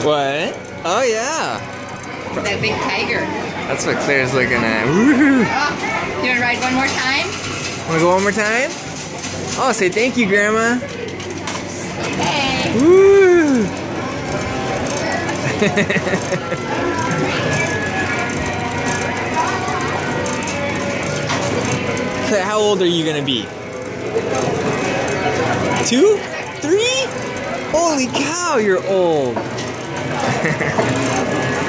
What? Oh yeah. That big tiger. That's what Claire's looking at. Woohoo! Oh, you wanna ride one more time? Wanna go one more time? Oh, say thank you, Grandma. Okay. Woo! Claire, how old are you gonna be? 2? 3? Holy cow, you're old.